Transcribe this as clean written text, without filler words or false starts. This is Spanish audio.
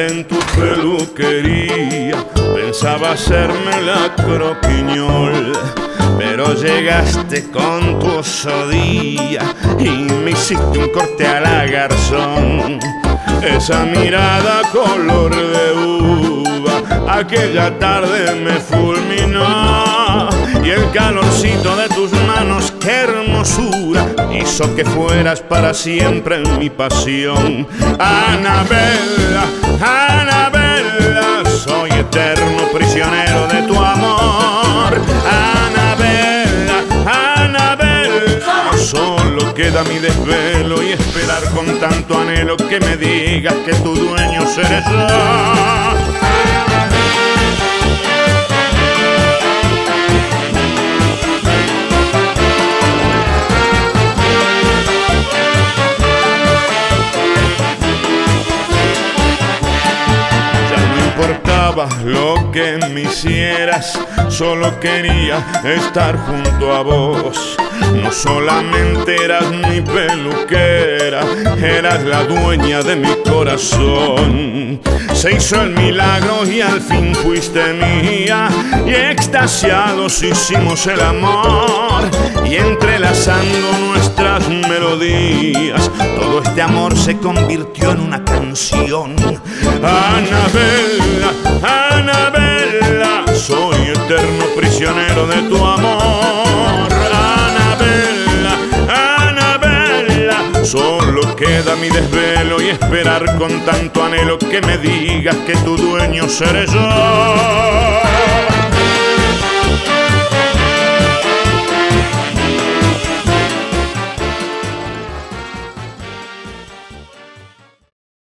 en tu peluquería, pensaba hacerme la croquiñol, pero llegaste con tu osadía y me hiciste un corte a la garzón. Esa mirada color de uva aquella tarde me fulminó, y el calorcito de tus manos, qué hermosura, hizo que fueras para siempre mi pasión. Anabela, Anabela, soy eterno prisionero de tu amor. Anabela, Anabela, solo queda mi desvelo y esperar con tanto anhelo que me digas que tu dueño seré yo. Lo que me hicieras, solo quería estar junto a vos. No solamente eras mi peluquera, eras la dueña de mi corazón. Se hizo el milagro y al fin fuiste mía, y extasiados hicimos el amor, y entrelazando nuestras melodías, todo este amor se convirtió en una canción. Anabela, Anabela, soy eterno prisionero de tu amor. Anabela, Anabela, solo queda mi desvelo y esperar con tanto anhelo que me digas que tu dueño seré yo.